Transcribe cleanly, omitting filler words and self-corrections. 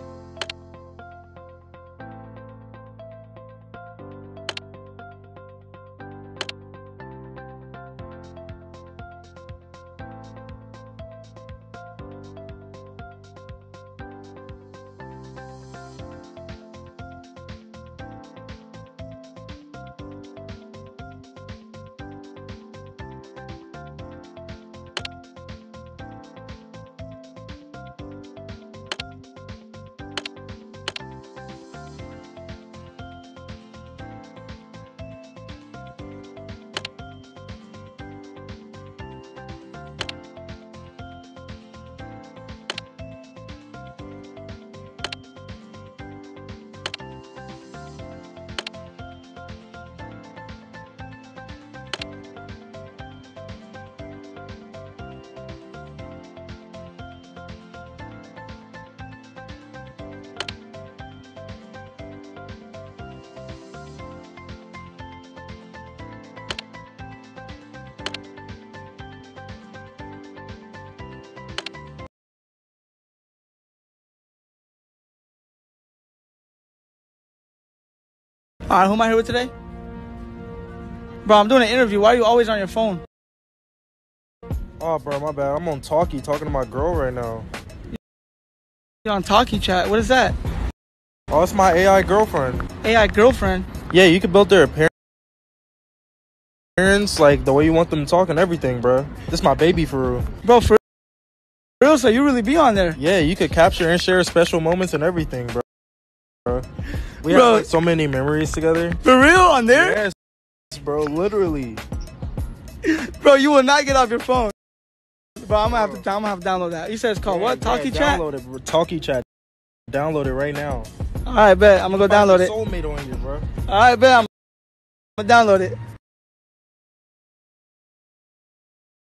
Alright, who am I here with today? Bro, I'm doing an interview. Why are you always on your phone? Oh, bro, my bad. I'm on talking to my girl right now. You're on Talkie Chat. What is that? Oh, it's my AI girlfriend. AI girlfriend? Yeah, you can build their appearance like the way you want them to talk and everything, bro. This is my baby for real. Bro, for real? So you really be on there? Yeah, you could capture and share special moments and everything, bro. We have like, so many memories together. For real? On there? Yes, bro, literally. Bro, you will not get off your phone. Bro, I'm gonna have to download that. You said it's called what? Talkie Chat? Download it, bro. Talkie Chat. Download it right now. Alright, bet. I'm gonna go download it. Soulmate on you, bro. Alright, bet. I'm gonna download it.